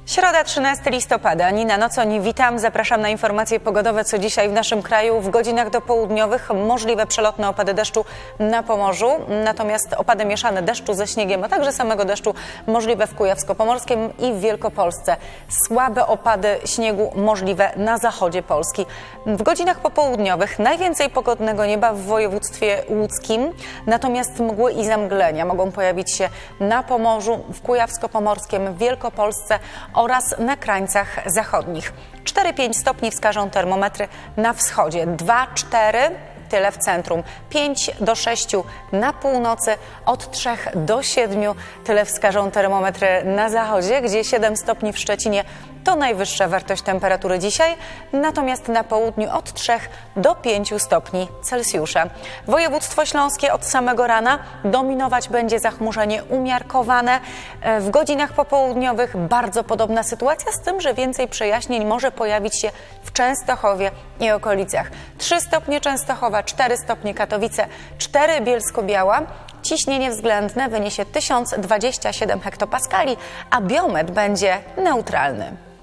Środa, 13 listopada. Nina Noconi, witam. Zapraszam na informacje pogodowe, co dzisiaj w naszym kraju. W godzinach dopołudniowych możliwe przelotne opady deszczu na Pomorzu, natomiast opady mieszane deszczu ze śniegiem, a także samego deszczu możliwe w Kujawsko-Pomorskim i w Wielkopolsce. Słabe opady śniegu możliwe na zachodzie Polski. W godzinach popołudniowych najwięcej pogodnego nieba w województwie łódzkim, natomiast mgły i zamglenia mogą pojawić się na Pomorzu, w Kujawsko-Pomorskim, w Wielkopolsce oraz na krańcach zachodnich. 4-5 stopni wskażą termometry na wschodzie, 2-4 tyle w centrum, 5-6 na północy, od 3 do 7 tyle wskażą termometry na zachodzie, gdzie 7 stopni w Szczecinie to najwyższa wartość temperatury dzisiaj, natomiast na południu od 3 do 5 stopni Celsjusza. Województwo śląskie od samego rana dominować będzie zachmurzenie umiarkowane. W godzinach popołudniowych bardzo podobna sytuacja, z tym, że więcej przejaśnień może pojawić się w Częstochowie i okolicach. 3 stopnie Częstochowa, 4 stopnie Katowice, 4 Bielsko-Biała. Ciśnienie względne wyniesie 1027 hektopaskali, a biometr będzie neutralny.